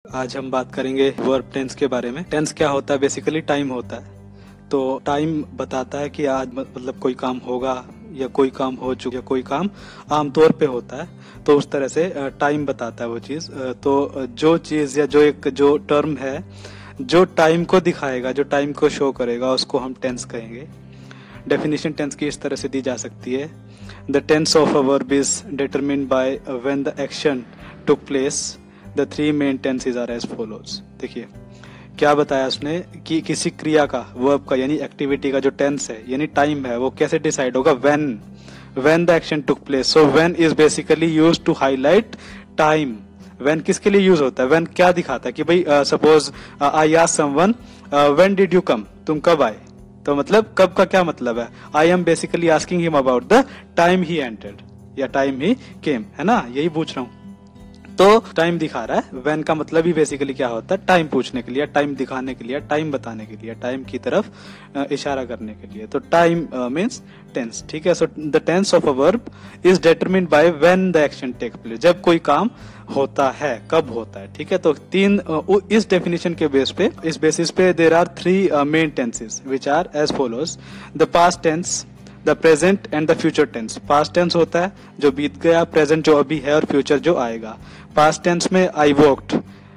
आज हम बात करेंगे वर्ब टेंस के बारे में। टेंस क्या होता है? बेसिकली टाइम होता है। तो टाइम बताता है कि आज मतलब कोई काम होगा या कोई काम हो चुका या कोई काम आमतौर पे होता है, तो उस तरह से टाइम बताता है वो चीज। तो जो चीज या जो टर्म है जो टाइम को दिखाएगा, जो टाइम को शो करेगा, उसको हम टेंस कहेंगे। डेफिनेशन टेंस की इस तरह से दी जा सकती है। The tense of a verb is determined by when the action took place. The three main tenses are as follows. देखिए क्या बताया उसने कि किसी क्रिया का, वर्ब का यानी एक्टिविटी का जो टेंस है यानी टाइम है, वो कैसे डिसाइड होगा? When the action took place. So when is basically used to highlight time. When किसके लिए यूज होता है? व्हेन क्या दिखाता है कि भाई suppose I ask someone when did you come, तुम कब आए? तो मतलब कब का क्या मतलब है? I am basically asking him about the time he entered या टाइम ही केम, है ना, यही पूछ रहा हूं। तो टाइम दिखा रहा है। व्हेन का मतलब ही बेसिकली क्या होता है? टाइम पूछने के लिए, टाइम दिखाने के लिए, टाइम बताने के लिए, टाइम की तरफ इशारा करने के लिए। तो टाइम मींस टेंस, ठीक है। So the tense of a verb is determined by when the action take place. जब कोई काम होता है, कब होता है, ठीक है। तो तीन इस डेफिनेशन के इस बेसिस पे there are three main tenses which are as follows. The past tense, the present and the future tense. Past tense होता है जो बीत गया, प्रेजेंट जो अभी है, और फ्यूचर जो आएगा। पास्ट टेंस में आई वॉक्ड,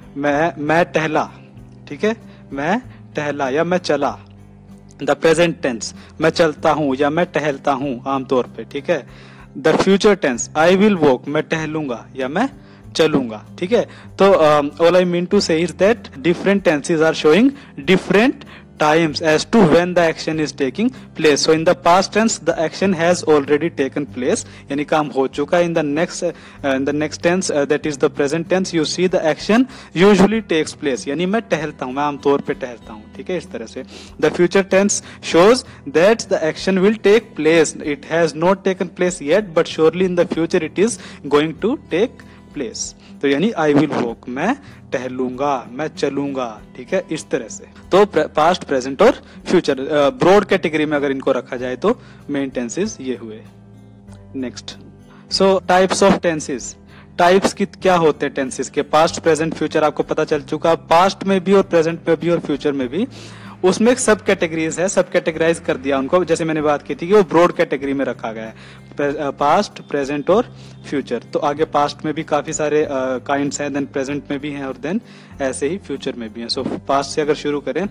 मैं टहला, ठीक है, मैं टहला या मैं चला। द प्रेजेंट टेंस, मैं चलता हूं या मैं टहलता हूं आमतौर पे, ठीक है। The future tense, I will walk, मैं टहलूंगा या मैं चलूंगा, ठीक है। तो all I mean to say is that different tenses are showing different times as to when the action is taking place. So in the past tense the action has already taken place, यानी काम हो चुका है। In the next tense that is the present tense, you see the action usually takes place, यानी मैं टहलता हूँ, मैं आमतौर पे टहलता हूँ, ठीक है, इस तरह से। The future tense shows that the action will take place. It has not taken place yet, but surely in the future it is going to take place. तो यानी आई विल वॉक, मैं टहलूंगा, मैं चलूंगा, ठीक है, इस तरह से। तो पास्ट, प्रेजेंट और फ्यूचर ब्रॉड कैटेगरी में अगर इनको रखा जाए तो मेन टेंसेस ये हुए। Next, so types of tenses. Types की क्या होते हैं टेंसेस के? पास्ट, प्रेजेंट, फ्यूचर आपको पता चल चुका। पास्ट में भी और प्रेजेंट में भी और फ्यूचर में भी उसमें एक सब कैटेगरीज है, सब कैटेगराइज कर दिया उनको। जैसे मैंने बात की थी कि वो ब्रॉड कैटेगरी में रखा गया है, पास्ट, प्रेजेंट और फ्यूचर। तो आगे पास्ट में भी काफी सारे काइंड्स हैं, देन प्रेजेंट में भी हैं, और देन ऐसे ही फ्यूचर में भी हैं। सो पास्ट से अगर शुरू करें,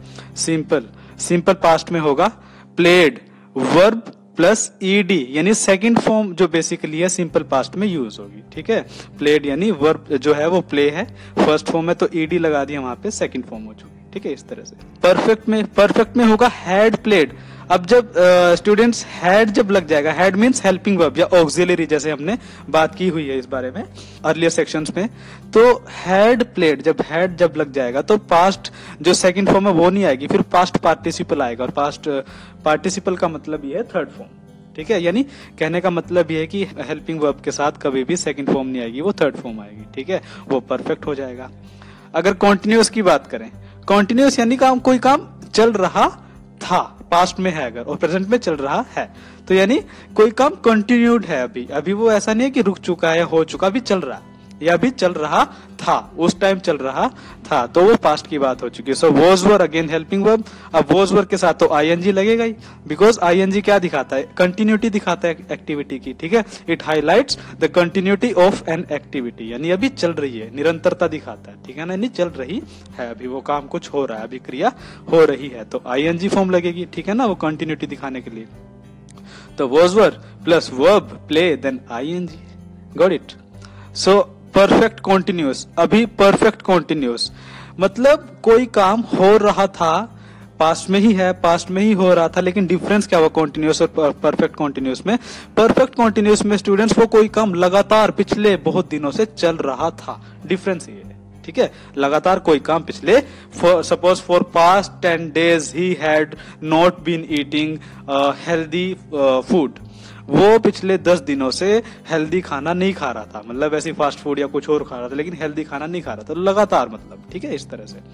सिंपल पास्ट में होगा प्लेड, वर्ब प्लस ईडी, यानी सेकंड फॉर्म जो बेसिकली है सिंपल पास्ट में यूज होगी, ठीक है। प्लेड यानी वर्ब जो है वो प्ले है, फर्स्ट फॉर्म है, तो ईडी लगा दिया वहां पे, सेकंड फॉर्म हो चुकी, ठीक है, इस तरह से। परफेक्ट में होगा हैड प्लेड। अब जब स्टूडेंट्स हैड जब लग जाएगा, हैड मींस हेल्पिंग वर्ब या ऑक्सिलरी, जैसे हमने बात की हुई है इस बारे में अर्लियर सेक्शंस में। तो हैड प्लेड, जब लग जाएगा तो पास्ट जो सेकंड फॉर्म है वो नहीं आएगी, फिर पास्ट पार्टिसिपल आएगा। और पास्ट पार्टिसिपल का मतलब ये है थर्ड फॉर्म, ठीक है। यानी कहने का मतलब ये है कि हेल्पिंग वर्ब के साथ कभी भी सेकंड फॉर्म नहीं आएगी, वो थर्ड फॉर्म आएगी, ठीक है, वो परफेक्ट हो जाएगा। अगर कॉन्टिन्यूअस की बात करें, कॉन्टिन्यूअस यानी कोई काम चल रहा था, पास्ट में है अगर, और प्रेजेंट में चल रहा है, तो यानी कोई काम कंटिन्यूड है, अभी वो ऐसा नहीं है कि रुक चुका है, हो चुका, अभी चल रहा है या अभी चल रहा था, उस टाइम चल रहा था, तो वो पास्ट की बात हो चुकी है। So was were again helping verb. अब वॉज वर के साथ तो आईएनजी लगेगा ही, बिकॉज आईएनजी क्या दिखाता है? कंटिन्यूटी दिखाता है एक्टिविटी की, ठीक है। It highlights the continuity of an activity, यानी अभी चल रही है, निरंतरता दिखाता है, ठीक है ना, यानी चल रही है, अभी वो काम कुछ हो रहा है, अभी क्रिया हो रही है, तो आईएनजी फॉर्म लगेगी, ठीक है ना, वो कंटिन्यूटी दिखाने के लिए। तो was were plus verb play then ING, got it. So perfect continuous, अभी परफेक्ट कॉन्टिन्यूअस मतलब कोई काम हो रहा था, पास्ट में ही है, पास्ट में ही हो रहा था, लेकिन डिफरेंस क्या हुआ कॉन्टिन्यूअस और परफेक्ट कॉन्टिन्यूअस में? परफेक्ट कॉन्टिन्यूअस में स्टूडेंट्स वो कोई काम लगातार पिछले बहुत दिनों से चल रहा था, डिफरेंस ये है, ठीक है। लगातार कोई काम पिछले, suppose for past 10 days he had not been eating healthy food, वो पिछले 10 दिनों से हेल्दी खाना नहीं खा रहा था, मतलब ऐसी फास्ट फूड या कुछ और खा रहा था, लेकिन हेल्दी खाना नहीं खा रहा था, लगातार मतलब, ठीक है, इस तरह से।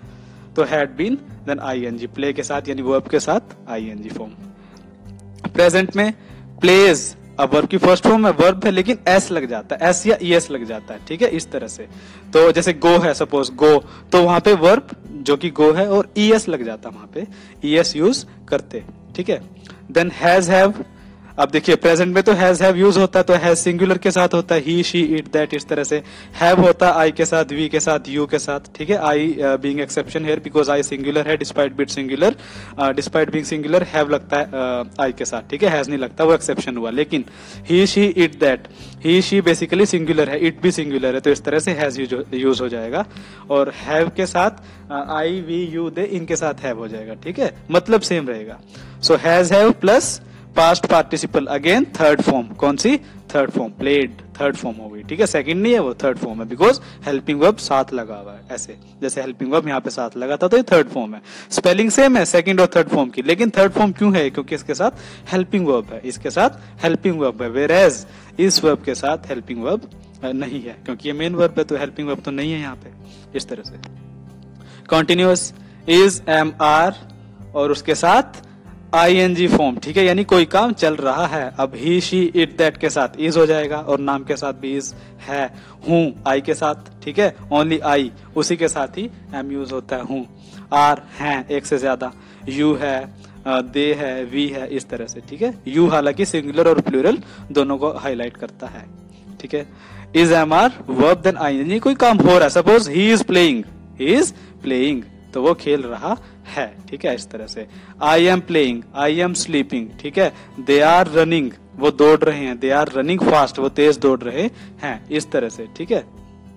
तो had been then ING, play के साथ यानी वर्ब के साथ आईएनजी फॉर्म। प्रेजेंट में प्लेज अब वर्ब की फर्स्ट फॉर्म में वर्ब है लेकिन एस लग जाता है, एस या ईएस लग जाता है, ठीक है, इस तरह से। तो जैसे गो है, सपोज गो, तो वहां पे वर्ब जो कि गो है और ईएस लग जाता है, वहां पे ईएस यूज करते, ठीक है। देन हैज हैव, अब देखिए प्रेजेंट में तो हैज हैव यूज होता है, तो हैज सिंगुलर के साथ होता है, ही शी इट दैट, इस तरह से। हैव होता है आई के साथ, वी के साथ, यू के साथ, ठीक है। I being exception here because I singular है, despite being singular, despite being singular have लगता है आई के साथ, ठीक है, हैज नहीं लगता, वो एक्सेप्शन हुआ। लेकिन he she it that, he she basically singular है, इट भी सिंगुलर है, तो इस तरह से हैज यूज हो जाएगा। और हैव के साथ आई वी यू दे, इनके साथ हैव हो जाएगा, ठीक है, मतलब सेम रहेगा। So has have plus past participle, again third form, कौन सी? Third form, played, third form हो गई, ठीक है, सेकंड नहीं है वो, थर्ड फॉर्म है, बिकॉज हेल्पिंग वर्ब साथ लगा हुआ है, ऐसे जैसे हेल्पिंग वर्ब यहाँ पे साथ लगा था, तो ये थर्ड फॉर्म है। स्पेलिंग सेम है सेकंड और थर्ड फॉर्म की, लेकिन थर्ड फॉर्म क्यों है? क्योंकि इसके साथ हेल्पिंग वर्ब है, इसके साथ हेल्पिंग वर्ब है, वेयरएज इस वर्ब के साथ हेल्पिंग वर्ब नहीं है, क्योंकि ये मेन वर्ब है, तो हेल्पिंग वर्ब तो नहीं है यहाँ पे, इस तरह से। कॉन्टिन्यूअस इज, एम, आर और उसके साथ आईएनजी फॉर्म, ठीक है, यानी कोई काम चल रहा है। अब ही शी इट दैट के साथ इज हो जाएगा, और नाम के साथ भी इज है। हूँ आई के साथ, ठीक है, ओनली आई, उसी के साथ ही एम यूज होता है, हूँ। आर हैं एक से ज्यादा, यू है, दे है, वी है, इस तरह से, ठीक है। यू हालांकि सिंगुलर और प्लूरल दोनों को हाईलाइट करता है, ठीक है। Is, am, are, verb, then ING, कोई काम हो रहा है, suppose he is playing, he is playing, तो वो खेल रहा है, ठीक है, इस तरह से। I am playing, I am sleeping, ठीक है। दे आर रनिंग, वो दौड़ रहे हैं, दे आर रनिंग फास्ट, वो तेज दौड़ रहे हैं, इस तरह से, ठीक है।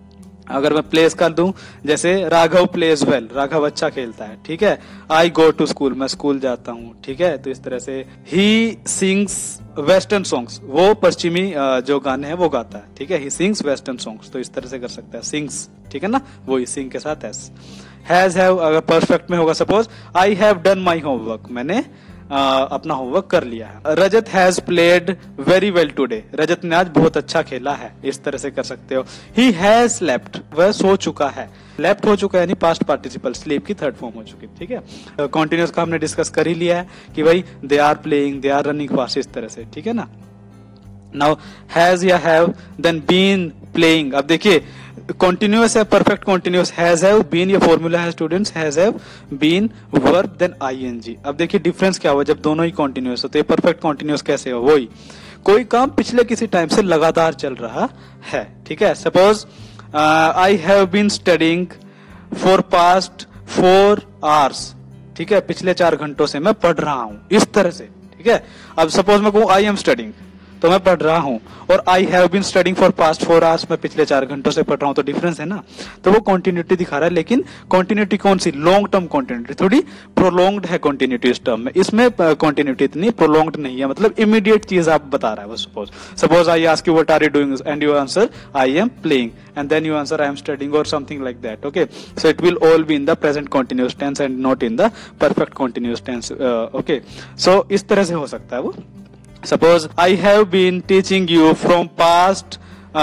अगर मैं प्लेस कर दूं, जैसे राघव प्लेज वेल, राघव अच्छा खेलता है, ठीक है। आई गो टू स्कूल, मैं स्कूल जाता हूँ, ठीक है, तो इस तरह से। ही सिंग्स वेस्टर्न सॉन्ग्स, वो पश्चिमी जो गाने हैं वो गाता है, ठीक है। ही सिंग्स वेस्टर्न सॉन्ग्स, तो इस तरह से कर सकता है, सिंग्स, ठीक है ना, वो सिंग के साथ एस। हैज हैव अगर परफेक्ट में होगा, suppose I have done my homework, मैंने अपना होमवर्क कर लिया है। Rajat has played very well today, Rajat ने आज बहुत अच्छा खेला है, इस तरह से कर सकते हो। ही हैज स्लेप्ट, वह सो चुका है, लेफ्ट हो चुका है यानी पास्ट पार्टिसिपल, स्लीप की थर्ड फॉर्म हो चुकी, ठीक है। कॉन्टिन्यूअस का हमने डिस्कस कर ही लिया है कि भाई they are playing, they are running fast, इस तरह से, ठीक है ना। नाउ हैज या हैव, देन बीन प्लेइंग, अब देखिए कॉन्टिन्यूअस है, perfect continuous, has have been, ये फॉर्मूला है students, has have been verb then ING. अब देखिए डिफरेंस क्या हुआ जब दोनों ही कॉन्टिन्यूअस हो, तो ये परफेक्ट कॉन्टिन्यूअस कैसे हो? वही कोई काम पिछले किसी टाइम से लगातार चल रहा है, ठीक है। Suppose I have been studying for past 4 hours, ठीक है, पिछले 4 घंटों से मैं पढ़ रहा हूं, इस तरह से, ठीक है। अब सपोज मैं कहूं आई एम स्टडिंग, तो मैं पढ़ रहा हूं, और I have been studying for past 4 hours, मैं पिछले 4 घंटों से पढ़ रहा हूं, तो डिफरेंस है ना। तो वो कॉन्टिन्यूटी दिखा रहा है, लेकिन कॉन्टिन्यूटी कौन सी? लॉन्ग टर्म कॉन्टिन्यूटी, थोड़ी प्रोलॉन्ग्ड है कॉन्टिन्यूटी इस टर्म में, इसमें कॉन्टिन्यूटी इतनी प्रोलॉन्ग्ड नहीं है, मतलब इमीडिएट चीज आप बता रहा है वो। Suppose I ask you what are you doing and you answer I am playing, and then you answer I am studying or something like that, okay. So it will all be in the present continuous tense and not in the perfect continuous tense, okay. So इस तरह से हो सकता है वो। Suppose I have been teaching you from past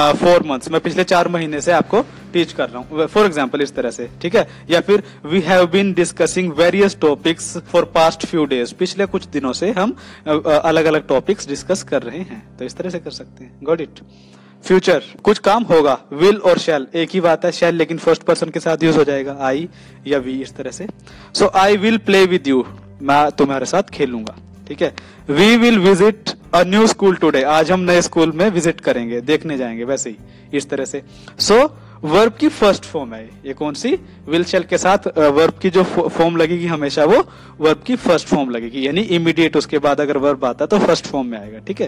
4 months, मैं पिछले 4 महीने से आपको टीच कर रहा हूँ, फॉर एग्जाम्पल, इस तरह से, ठीक है। या फिर we have been discussing various topics for past few days, पिछले कुछ दिनों से हम अलग अलग टॉपिक्स डिस्कस कर रहे हैं, तो इस तरह से कर सकते हैं। Got it. फ्यूचर, कुछ काम होगा, विल और शैल एक ही बात है, शैल लेकिन फर्स्ट पर्सन के साथ यूज हो जाएगा, आई या वी, इस तरह से। So I will play with you, मैं तुम्हारे साथ खेलूंगा, ठीक है। We will visit a new school today, आज हम नए स्कूल में विजिट करेंगे, देखने जाएंगे, वैसे ही, इस तरह से। सो वर्ब की फर्स्ट फॉर्म है ये, कौन सी? विल शैल के साथ वर्ब की जो फॉर्म लगेगी हमेशा वो वर्ब की फर्स्ट फॉर्म लगेगी, यानी इमीडिएट, उसके बाद अगर वर्ब आता तो फर्स्ट फॉर्म में आएगा, ठीक है।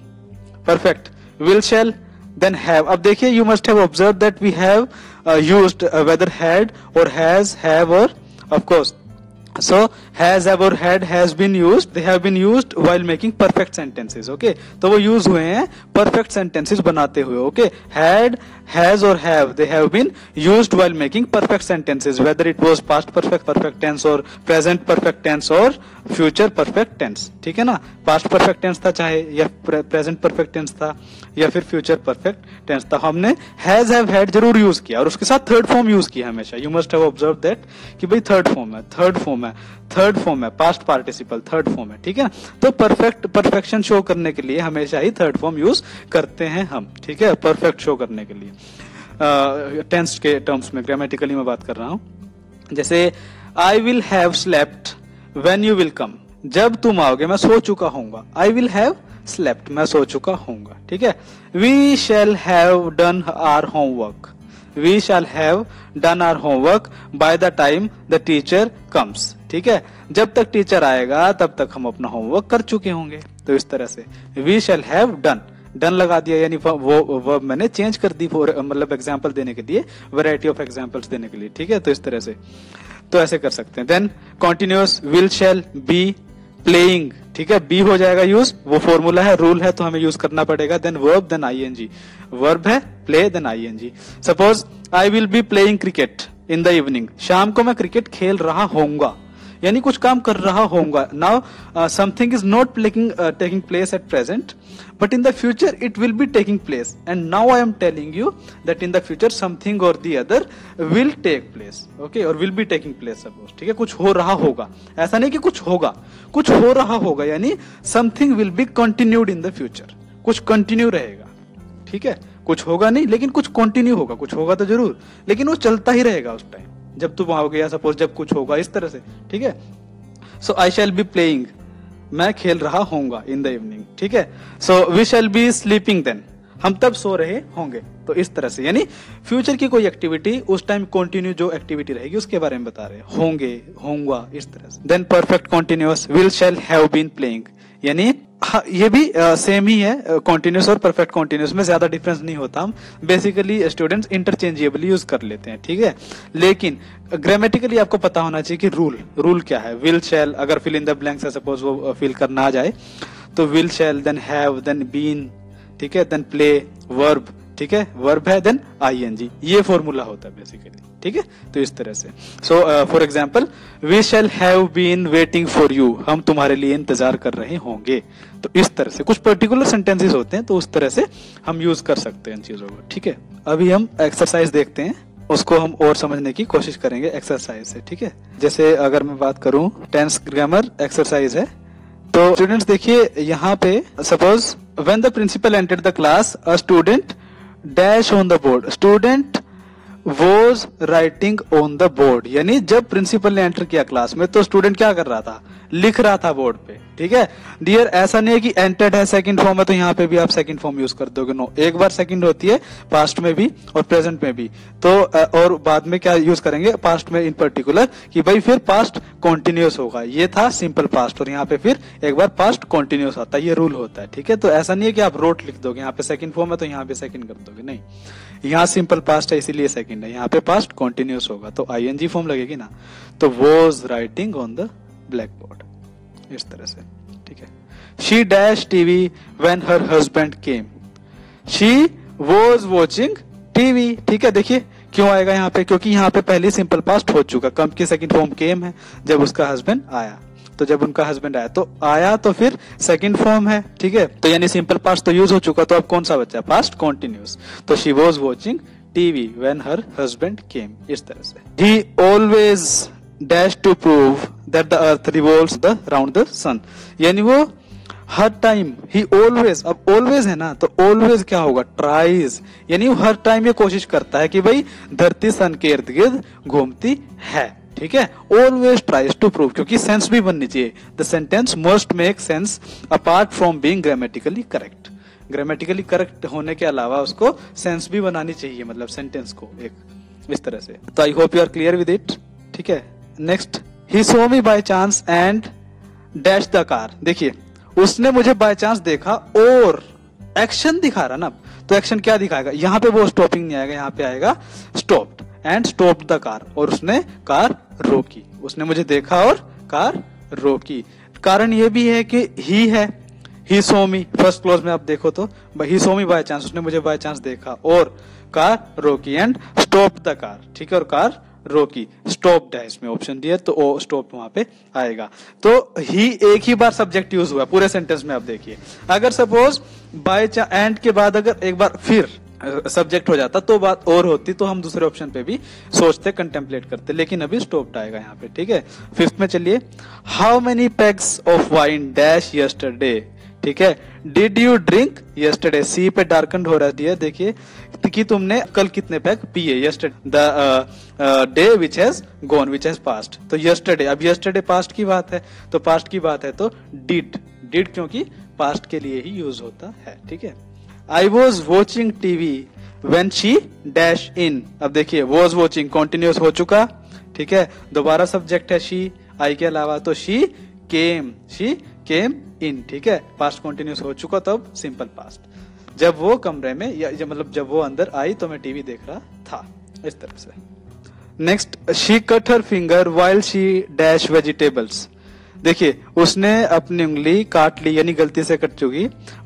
Perfect, will shall then have। अब देखिए you must have observed that we have used whether had or has, have or of course, so has, have or had has been used, they have been used while making perfect sentences, okay। तो वो use हुए हैं perfect sentences बनाते हुए, okay। had, has or have, they have been used while making perfect sentences, whether it was past perfect perfect tense or present perfect tense or future perfect tense, ठीक है ना। past perfect tense था चाहे, या present perfect tense था, या फिर future perfect tense था, हमने has, have, had जरूर यूज किया, और उसके साथ थर्ड फॉर्म यूज किया हमेशा। you must have observed that कि भाई थर्ड फॉर्म है है, थर्ड फॉर्म है, पास्ट पार्टिसिपल थर्ड फॉर्म है, ठीक है। तो परफेक्शन शो करने के लिए हमेशा ही थर्ड फॉर्म यूज करते हैं हम, ठीक है, परफेक्ट शो करने के लिए। टेंस के टर्म्स में ग्रामेटिकली मैं बात कर रहा हूं। जैसे I will have slept when you will come, जब तुम आओगे मैं सो चुका होऊंगा। आई विल हैव स्लेप्ट, मैं सो चुका होऊंगा, ठीक है। We shall have done our homework, we shall have done our homework by the time the teacher comes, ठीक है। जब तक टीचर आएगा तब तक हम अपना होमवर्क कर चुके होंगे। तो इस तरह से we shall have done, done लगा दिया, यानी वो वर्ब मैंने चेंज कर दी, मतलब एग्जांपल देने के लिए, वैरायटी ऑफ एग्जांपल्स देने के लिए, ठीक है। तो इस तरह से तो ऐसे कर सकते हैं। Then continuous, will shall be playing, ठीक है, बी हो जाएगा यूज, वो फॉर्मूला है, रूल है, तो हमें यूज करना पड़ेगा। Then verb, then ING, verb है play, then ING. Suppose I will be playing cricket in the evening, शाम को मैं क्रिकेट खेल रहा होऊंगा, यानी कुछ काम कर रहा होऊंगा। Now something is not taking place at present, but in the future it will be taking place, and now I am telling you that in the future something or the other will take place, okay, और will be taking place suppose, ठीक है। कुछ हो रहा होगा, ऐसा नहीं कि कुछ होगा, कुछ हो रहा होगा, यानी something will be continued in the future, कुछ कंटिन्यू रहेगा, ठीक है। कुछ होगा नहीं लेकिन कुछ कंटिन्यू होगा, कुछ होगा तो जरूर, लेकिन वो चलता ही रहेगा उस टाइम जब तुम आओगे, या सपोज जब कुछ होगा, इस तरह से, ठीक है। So I shell be playing, मैं खेल रहा होऊंगा इन द इवनिंग, ठीक है। So we shall be sleeping then, हम तब सो रहे होंगे। तो इस तरह से, यानी फ्यूचर की कोई एक्टिविटी उस टाइम कंटिन्यू जो एक्टिविटी रहेगी उसके बारे में बता रहे, होंगे, होऊंगा, इस तरह से। Then perfect continuous, will shall have been playing, यानी हाँ, ये भी सेम ही है, कॉन्टिन्यूस और परफेक्ट कॉन्टिन्यूस में ज्यादा डिफरेंस नहीं होता। हम बेसिकली स्टूडेंट्स इंटरचेंजेबली यूज कर लेते हैं, ठीक है। लेकिन ग्रामेटिकली आपको पता होना चाहिए कि रूल क्या है। विल शैल, अगर फिल इन द ब्लैंक्स है, सपोज वो फिल करना आ जाए, तो will shall, then have, then been, ठीक है, देन प्ले, वर्ब, ठीक है, वर्ब है, देन आईएनजी, ये फॉर्मूला होता है बेसिकली, ठीक है। तो इस तरह से, so for example, we shall have been waiting for you, हम तुम्हारे लिए इंतजार कर रहे होंगे। तो इस तरह से कुछ पर्टिकुलर सेंटेंसेस होते हैं, तो उस तरह से हम यूज कर सकते हैं इन चीजों को, ठीक है। अभी हम एक्सरसाइज देखते हैं, उसको हम और समझने की कोशिश करेंगे एक्सरसाइज से, ठीक है। जैसे अगर मैं बात करूं, टेंस ग्रामर एक्सरसाइज है, तो स्टूडेंट्स देखिए यहाँ पे, suppose when the principal entered the class, a student dash on the board, student was writing on the board, यानी जब प्रिंसिपल ने एंटर किया क्लास में तो स्टूडेंट क्या कर रहा था, लिख रहा था बोर्ड पे, ठीक है। डियर, ऐसा नहीं है कि एंटर्ड है सेकंड फॉर्म है तो यहाँ पे भी आप सेकंड फॉर्म यूज कर दोगे, नो, एक बार सेकंड होती है पास्ट में भी और प्रेजेंट में भी, तो और बाद में क्या यूज करेंगे पास्ट में इन पर्टिकुलर, कि भाई फिर पास्ट कॉन्टिन्यूस होगा। ये था सिंपल पास्ट, और यहाँ पे फिर एक बार पास्ट कॉन्टिन्यूस आता है, ये रूल होता है, ठीक है। तो ऐसा नहीं है कि आप रोट लिख दोगे, यहाँ पे सेकंड फॉर्म है तो यहाँ पे सेकंड कर दोगे, नहीं, यहाँ सिंपल पास्ट है इसीलिए सेकंड है, यहाँ पे पास्ट कॉन्टिन्यूस होगा तो आईएनजी फॉर्म लगेगी ना। तो was writing on the black board, इस तरह से, ठीक है। She dash TV when her husband came, she was watching TV, ठीक है। देखिए क्यों आएगा यहाँ पे, क्योंकि यहाँ पे पहले सिंपल पास्ट हो चुका, कम की सेकंड फॉर्म केम है, जब उसका हस्बैंड आया, तो जब उनका हस्बैंड आया तो आया तो फिर सेकंड फॉर्म है, ठीक है। तो यानी सिंपल पास्ट तो यूज हो चुका, तो अब कौन सा बचा, पास्ट कॉन्टिन्यूस। तो she was watching TV when her husband came, इस तरह से। He always dash to prove that the earth revolves around the sun, यानी वो हर टाइम, ही ऑलवेज, अब ऑलवेज है ना, तो ऑलवेज क्या होगा, ट्राइज, यानी वो हर टाइम ये कोशिश करता है कि भाई धरती सन के इर्द गिर्द घूमती है, ठीक है। ऑलवेज ट्राइज टू प्रूव, क्योंकि सेंस भी बननी चाहिए, the sentence must make sense apart from being grammatically correct, grammatically correct होने के अलावा उसको सेंस भी बनानी चाहिए, मतलब सेंटेंस को एक, इस तरह से। तो I hope you are clear with it, ठीक है। Next, he saw me by chance and dash the car, देखिए उसने मुझे बाय चांस देखा, और एक्शन दिखा रहा ना, तो एक्शन क्या दिखाएगा, यहाँ पे वो स्टॉपिंग नहीं आएगा, यहाँ पे आएगा stopped and stopped the car, और उसने कार रोकी, उसने मुझे देखा और कार रोकी। कारण ये भी है कि ही है, ही सो मी, फर्स्ट क्लोज में आप देखो तो ही सो मी बाय चांस, उसने मुझे बाय चांस देखा और कार रोकी, एंड स्टॉप्ड द कार, ठीक है, और कार रोकी, स्टॉप्ड है इसमें ऑप्शन दिया, तो ओ स्टॉप वहां पे आएगा। तो ही एक ही बार सब्जेक्ट यूज हुआ पूरे सेंटेंस में, आप देखिए, अगर सपोज बाय चांस एंड के बाद अगर एक बार फिर सब्जेक्ट हो जाता तो बात और होती, तो हम दूसरे ऑप्शन पे भी सोचते, कंटेम्पलेट करते, लेकिन अभी स्टॉप्ड आएगा यहाँ पे, ठीक है। फिफ्थ में चलिए, how many packs of wine dash yesterday, ठीक है, डिड यू ड्रिंक यस्टरडे, सी पे डार्कन हो रहा है, देखिए कि तुमने कल कितने पैक पिए, yesterday the day which has gone, which has past, तो यस्टरडे, अब यस्टरडे पास्ट की बात है, तो पास्ट की बात है तो डिड, क्योंकि पास्ट के लिए ही यूज होता है, ठीक है। I was watching TV when she dash in, अब देखिए was watching कंटिन्यूस हो चुका, ठीक है, दोबारा सब्जेक्ट है she, I के अलावा, तो she came in, ठीक है, पास्ट कंटिन्यूस हो चुका, तब सिंपल पास्ट, जब वो कमरे में या मतलब जब वो अंदर आई तो मैं टीवी देख रहा था, इस तरह से। Next, she cut her finger while she dash vegetables, देखिए उसने अपनी उंगली काट ली, यानी गलती से कट चुकी।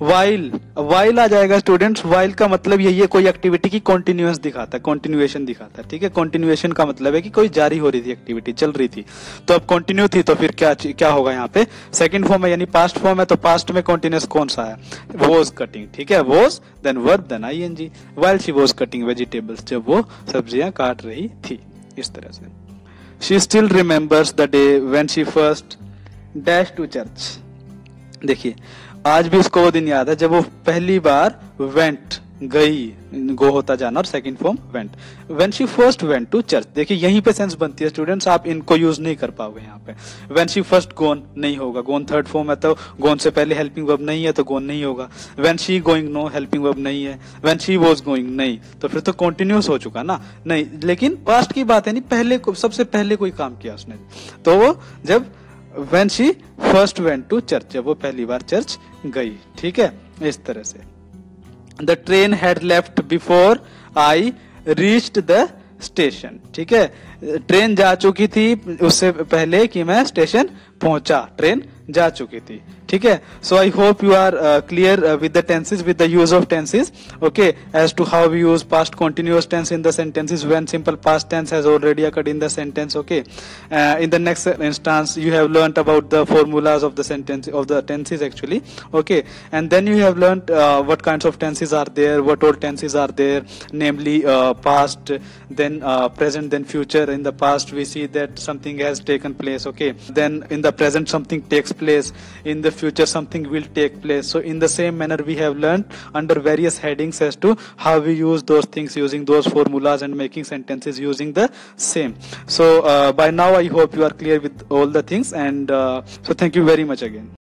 वाइल आ जाएगा स्टूडेंट्स, वाइल का मतलब यही है कोई एक्टिविटी की कंटिन्यूअस दिखाता है, कंटिन्यूएशन दिखाता है, ठीक है। कंटिन्यूएशन का मतलब है कि कोई जारी हो रही थी एक्टिविटी, चल रही थी, तो अब कंटिन्यू थी, तो फिर क्या होगा यहाँ पे, सेकंड फॉर्म है यानी पास्ट फॉर्म है, तो पास्ट में कंटिन्यूअस कौन सा है, वॉज कटिंग, ठीक है, was then verb then ING, while she was cutting vegetables, जब वो सब्जियां काट रही थी, इस तरह से। She still remembers the day when she first dash to church, देखिए आज भी उसको वो दिन याद है जब वो पहली बार वेंट, गई, गो होता जाना, और second form went, when she first went to church, देखिए यहीं पे सेंस बनती है स्टूडेंट्स, आप इनको यूज नहीं कर पाओगे यहाँ पे। व्हेन शी फर्स्ट गोन नहीं होगा, गोन थर्ड फॉर्म है तो गोन से पहले हेल्पिंग वर्ब नहीं है तो गोन नहीं होगा। When she going, no helping verb नहीं है। व्हेन शी वाज गोइंग, नहीं, तो फिर तो कंटिन्यूस हो चुका ना, नहीं, लेकिन पास्ट की बात है, नहीं पहले सबसे पहले कोई काम किया उसने, तो वो जब when she first went to church, जब वो पहली बार चर्च गई, ठीक है, इस तरह से। The train had left before I reached the station, ठीक है, ट्रेन जा चुकी थी उससे पहले कि मैं स्टेशन पहुंचा, ट्रेन जा चुकी थी, ठीक है। So I hope you are clear with the tenses, with the use of tenses, okay, as to how we use past continuous tense in the sentences when simple past tense has already occurred in the sentence, okay. In the next instance you have learnt about the formulas of the sentence, of the tenses actually, okay, and then you have learnt what kinds of tenses are there, what all tenses are there, namely past, then present, then future. In the past we see that something has taken place, okay, then in the present something takes place, in the future something will take place. So in the same manner we have learned under various headings as to how we use those things using those formulas and making sentences using the same. So by now I hope you are clear with all the things, and so thank you very much again.